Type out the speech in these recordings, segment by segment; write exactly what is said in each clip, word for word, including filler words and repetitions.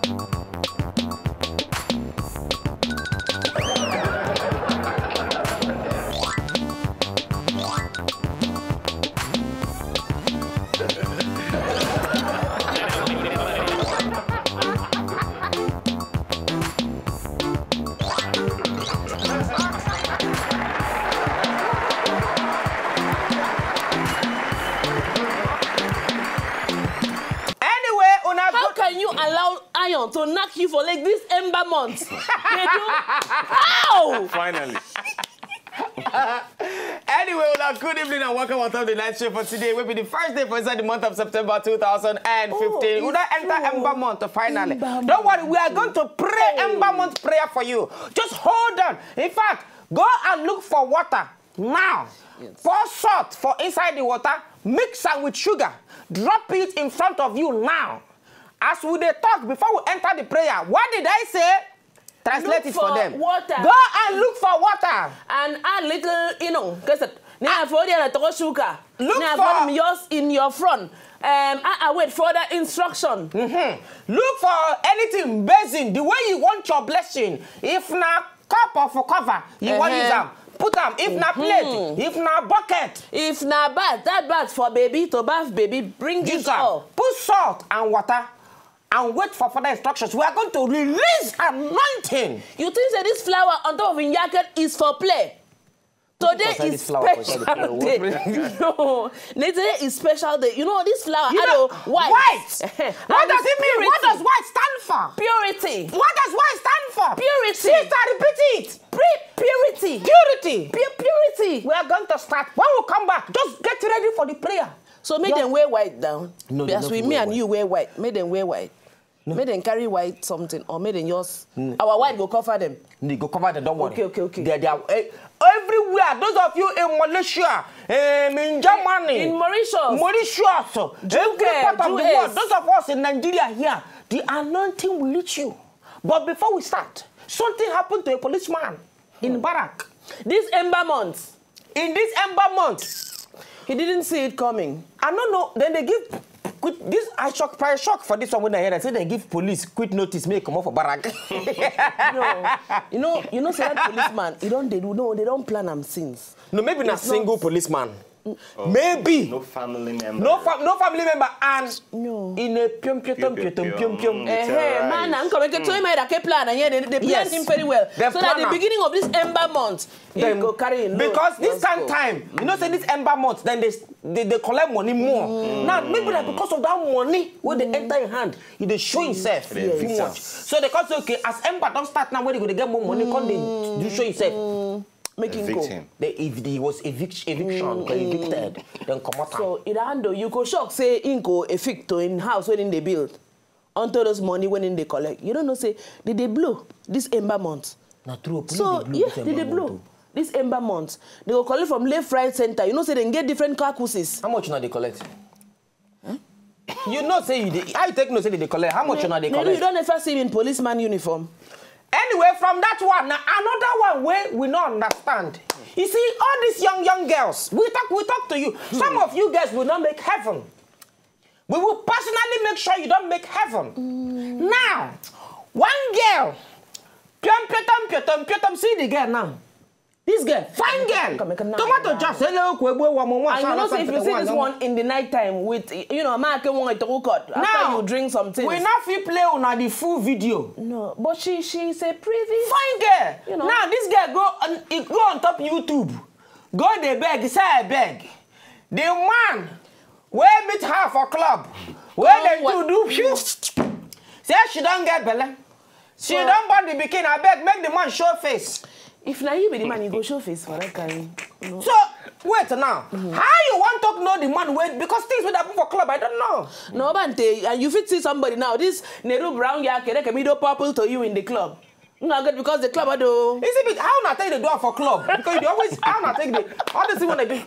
To knock you for like this ember month. How? Finally. Anyway, well, good evening and welcome on the night show for today. Will be the first day for inside the month of September two thousand fifteen. Oh, We'll enter Ember month finally. Ember Don't month. worry, we are going to pray Ember month prayer for you. Just hold on. In fact, go and look for water now. Yes. Pour salt for inside the water, mix it with sugar, drop it in front of you now. As we they talk before we enter the prayer, what did I say? Translate look it for, for them. Water. Go and look for water. And add little, you know, because now for the sugar. Look now for for yours in your front. Um, I, I wait for the instruction. Mm-hmm. Look for anything basin, the way you want your blessing. If not cup or for cover, you uh-huh. want use them. Put them. If mm-hmm. not plate, if not bucket, if not bath, that bath for baby to bath baby. Bring it all. Put salt and water. And wait for further instructions. We are going to release anointing. You think that this flower on top of your jacket is for play? Today is special day. No, today is special day. You know this flower, you I know, know, white. White. What does it mean? What does white stand for? Purity. What does white stand for? Purity. Sister, repeat it. Purity. Purity. Pure purity. We are going to start. When we come back, just get ready for the prayer. So make yeah. them wear white down. No, because we, me and white. You wear white. Make them wear white. No. May them carry white something, or may them yours. Mm. Our white go cover them. They go cover them, don't worry. Okay, okay, okay. They, they are uh, everywhere. Those of you in Malaysia, um, in Germany, in Mauritius, Mauritius, every part of Jew the world. Those of us in Nigeria here, the anointing will reach you. But before we start, something happened to a policeman hmm. in Barak. This Ember month. In this Ember month, he didn't see it coming. I don't know. Then they give. Quit, this I shock, price shock for this one when I hear I say they give police quit notice, make come off for Barak. No, you know, you know, say that policeman, you don't they do no, they don't plan them since. No, maybe not single policeman. Oh, maybe no family member. No, fa no family member and no. In a pium pium pium pium pium pium. Eh, hey, man, I'm coming to tell me that they plan and yeah, they, they plan him very well. They're so at the beginning of this Ember month, then go carry in because this kind time, you know, say this Ember month, then they they, they collect money more. Mm. Now maybe that because of that money when mm. they enter in hand, they show himself yes. too much. So they say okay, as Ember don't start now, when they go to get more money, mm. come they do show himself. Mm. Making go. They, if he was evic eviction, mm. evicted, then come out. So in the hand, you go shock say inco evict to in house when they build, until those money when in they collect. You don't know say did they blow this Ember month? Not true. So yeah, did they blow this Ember month? They go collect from left, right, center. You know say they get different carcasses. How much now they collect? Huh? You know say you they, how you take no say they collect? How much now they collect? You don't ever see him in policeman uniform. Anyway, from that one, now another one where we not understand. You see, all these young, young girls, we talk, we talk to you. Some of you guys will not make heaven. We will personally make sure you don't make heaven. Mm. Now, one girl, pium, pium, pium, pium, see the girl now. This girl, fine girl. Tomato just hello, and you know, so if you see this one in the night time with, you know, American one to record after you drink some things. We not feel play on the full video. No, but she she's a pretty fine girl. You know. Now this girl go on, it go on top YouTube. Go the beg, say beg. The man where meet her for club, where they do do phew. Say she don't get belly. She well, don't want the bikini. I beg, make the man show face. If now you be the man, you go show face for that kind. You know? So wait now. Mm-hmm. How you want to know the man wait? Because things will happen for club, I don't know. No, Bante, and you fit see somebody now. This Nehru brown yake, they can be do purple to you in the club. No good because the club I do. Is it big? How not take the door for club? Because you always how not take the how does he want to do?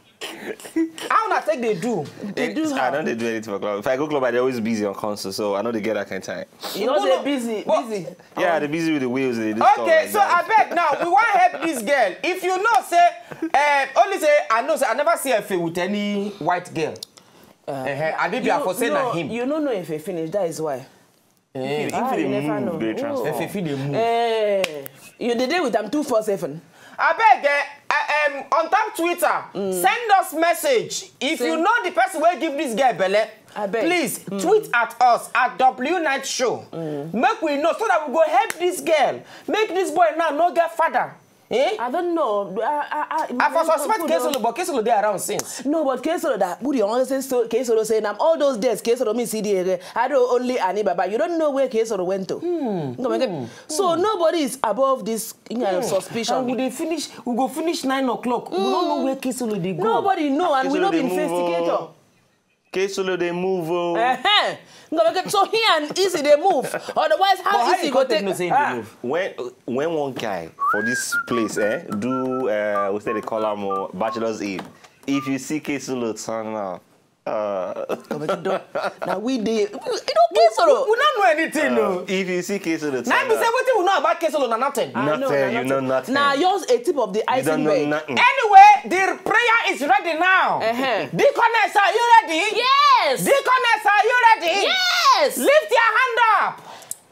How not take they do? They do. I know they do anything for club. If I go club, they're always busy on concert, so I know they get that kind of time. You know they're busy, what? busy. Yeah, um, they're busy with the wheels. They do okay, like so that. I beg now. We want to help this girl. If you know, say, uh, only say I know, say I never see a face with any white girl. Uh, uh, I did be for saying no, him. You don't know if he finished. That is why. If, Ah, if you they never move, know. they Oh. transform. If they move. Eh, you did it with them two four seven. I beg, uh, um, on top Twitter, mm. send us message. If Send. you know the person who give this girl belle, I beg. please mm. tweet at us at W Night Show. Mm. Make we know so that we go help this girl. Make this boy now no get father. Eh? I don't know. I, I, I, I for suspect Kesolo, but Kesolo they around since. No, but Kesolo that Woody honestly so Kesolo saying I'm all those days Kesolo me C D A. I don't only Ani Baba. You don't know where Kesolo went to. Hmm. Hmm. So hmm. nobody is above this you know, hmm. suspicion. And we they finish, we go finish nine o'clock. Hmm. We don't know where Kesolo they go. Nobody know, and Kesolo we don't be move, investigator. Oh. Kesolo they move. Oh. Uh-huh. So here and easy they move. Otherwise, how how easy go take? Ah. Move? When when one guy for this place, eh, do uh, we say they call him Bachelor's Eve. If you see Kesolo turn up, uh, now we did. You know Kesolo. We don't know anything, uh, no. If you see Kesolo turn Now up, we say what we know about Kesolo, nothing. nothing. know, you know nothing. Now yours a tip of the you icing don't know bag. nothing. Anyway, the prayer is ready now. Uh-huh. Deaconess, are you ready? Yes. Deaconess, are you ready? Yes. Lift your hand up.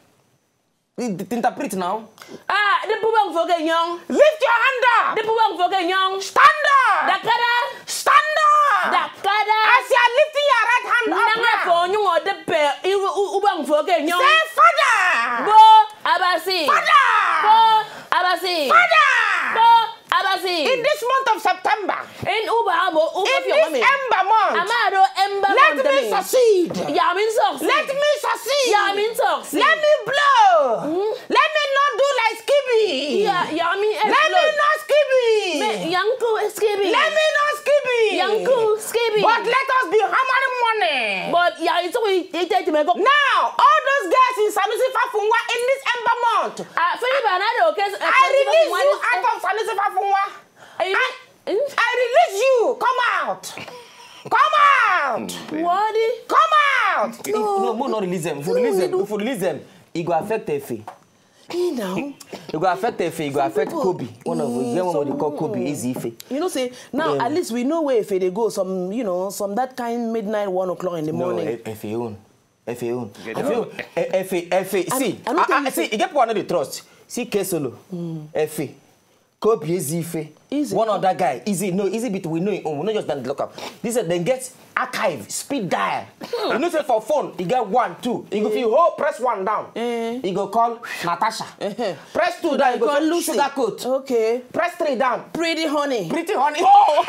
Interpret now. Ah, the pubang for young. Lift your hand up. The pubang for young. Stand up. Dakada. Stand up. Dakada. As you are lifting your right hand up Nanga now. for you or the pair. Ubang for young. Say Father. Bo Abasi. Father. Bo Abasi. Father. Bo Abasi. In this month of September. In Uba Abo. In this Ember month. Amado Ember Let month. me succeed. Yeah, I'm in succeed. Let me succeed. Yeah, I'm in succeed. Let me blow. Mm. Let me not do like Skibby. Yeah, yeah, I mean Let me not Skibby. Yanku Skibby. Let me not Skibby. Yanku Skibby. But let us be hammering money. But yeah, it's always it take to make up. Now, all those guys in Sanusi Fafunwa in this Ember month. Ah, Philip Anado, okay. I release you out of Sanusi Fafunwa. I, I release you. Come out. Come out. What? Come out. No, no, no, not release them. If you release them, if you release them, it go affect Efe. You know, it go affect Efe. It go affect Kobe. One of the one they call Kobe is Efe. You know, say now um, at least we know where Efe they go. Some, you know, some that kind midnight one o'clock in the morning. No, Efe own. Efe own. Efe, Efe. See, I, I, I see. You get one of the trust. See, Kesolo, mm. Efe. Kobe is Efe. Easy. One other guy, easy, no, easy bit we know it, we not just done look up. This is then get archive, speed dial. Hmm. You know, say for phone, you get one, two. You go feel hold, press one down. Mm. You go call Natasha. Uh-huh. Press two down, you go call Sugar Coat. Okay. Press three down. Pretty honey. Pretty honey. Oh!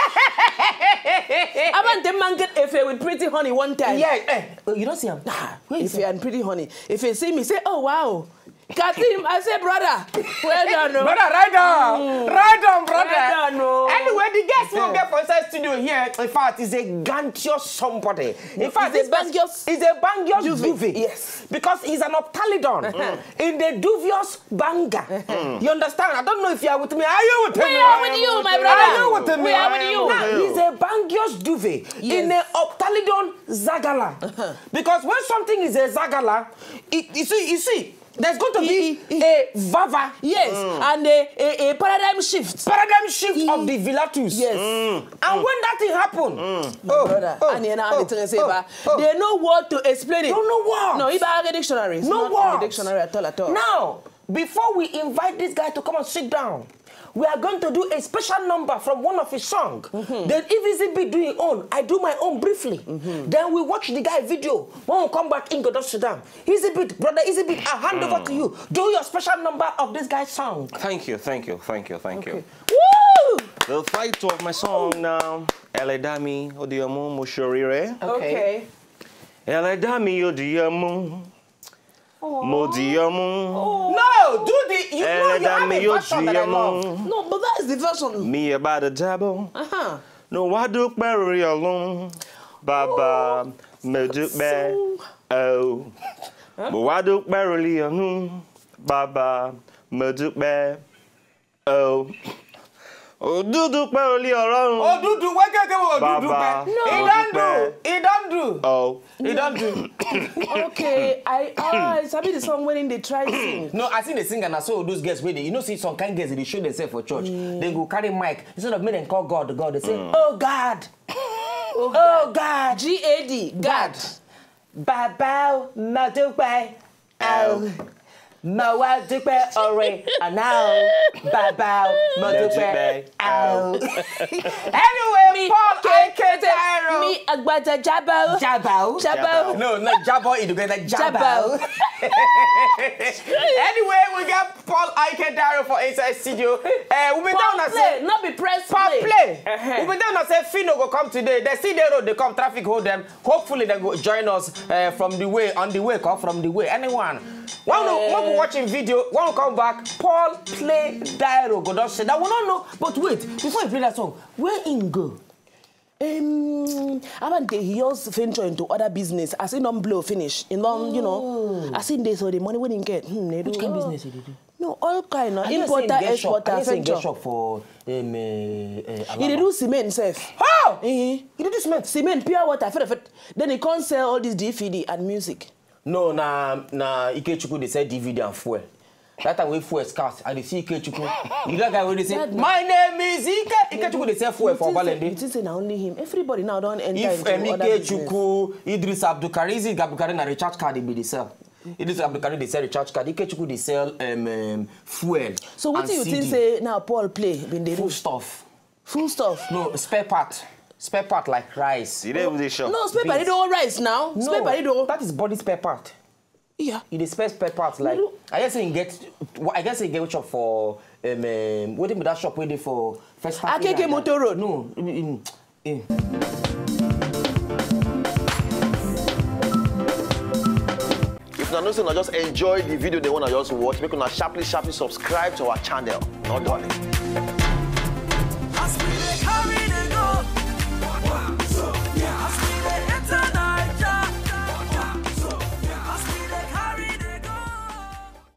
I want the man get Efe with pretty honey one time. Yeah, eh. You don't see him. Nah, Efe and pretty honey. If you see me, say, oh wow. Katim, I say, brother. Well done, no. Brother, right down. Mm. Right down, brother. Right down, no. Anyway, the guest will get for inside studio here. In fact, is a gantious somebody. In fact, it's a bangious. Is a bangious duvet. Yes. Because he's an optalidon. Mm. In the duvious banger. Mm. You understand? I don't know if you are with me. Are you with me? We are with you, my brother. Are you with me? We are with you. Now, he's a bangious duvet. Yes. In the optalidon zagala. Because when something is a zagala, it, you see, you see, there's going to be e, e, a vava. Yes. Mm. And a, a, a paradigm shift. Paradigm shift e, of the Villatus. Yes. Mm. And mm. when that thing happened, mm. oh, brother, oh, and you know, oh, oh, oh. They know what to explain it. Don't know what. No, even a dictionary. It's no what. Dictionary at all, at all. Now, before we invite this guy to come and sit down, we are going to do a special number from one of his songs. Mm-hmm. Then if Easy Beat do his own, I do my own briefly. Mm-hmm. Then we watch the guy video. When we come back in, go to sit down. Easy Beat, brother Easy Beat, I hand mm. over to you. Do your special number of this guy's song. Thank you, thank you, thank you, thank okay. you. Woo! The title of my song now, Eledami Odiamu Moshorire. Okay. Eledami Odiamu. Modiamu. No, do the you know you have a version that I love. No, but that is the version. Me about the double. Uh-huh. No, I do bury alone. Baba me do be oh. But why do bury alone? Baba me do be oh. Oh, do do bury alone. Oh, do do what can go do do be? No, he don't do. He don't do. Oh, he don't do. Okay, I ah, it's a bit the song when they try to sing. No, I seen the singer and I saw those girls waiting. You know, see some kind girls they show themselves for church. Mm. They go carry mic instead of me and call God, God. They say, mm. "Oh God, oh God, oh, God. G A D, God." Baba Madubai. Oh, ow. Mawa dupe ore anao. Baba mo dupe ow. Anyway, Me, Paul Anketairo. Me, Agbada Jabao. Jabao. Jabao. No, not Jabao. It's together Jabao. Jabao. Anyway, we got Paul Anketairo for Inside Studio. Uh, we've been down and play, say, not be press Paul play. play. Uh-huh. We've been down and say Fino go come today. They see the road, they come, traffic hold them. Hopefully they go join us uh, from the way, on the way, come from the way. Anyone? One uh, one watching video, one come back. Paul play Dairo go don't say that. We don't know. But wait, before you play that song, where in go? Um, I want he also venture into other business. I see them blow finish. In long, you know, I see they so the money we didn't get. Hmm, they do. Which kind of business did you do? No, all kind of I importer, exporter, I venture. get shop for um, uh, uh, He did do cement, safe. How? Uh-huh. He did do cement. Cement, pure water, fit, fit. Then he can't sell all this D V D and music. No, na na Ikechukwu they sell D V D and fuel. That time we fuel scarce. I dey see Ikechukwu. You that guy where they say, my name is Ike. Ikechukwu they sell fuel for Balende. It isn't only him. Everybody now don't enter If into um, other Ikechukwu, Idris Abdulkarim, Idris Abdulkarim na recharge card they be they sell. Idris Abdulkarim they sell recharge card. Ikechukwu they sell um, um, fuel. So what do you C D. think say now Paul play when they Full do stuff. full stuff? No, spare part. Spare part like rice. You didn't even shop. No, spare part, they don't rice now. No, Spare part, they don't. that is body spare part. Yeah. He dey spare spare parts like No. I guess he get I guess he get shop for um, um what be that shop where they for first A K K Motor Road. No. In, in, in. If you know say na just enjoy the video they want to just watch, make una sharply sharply subscribe to our channel. Not done.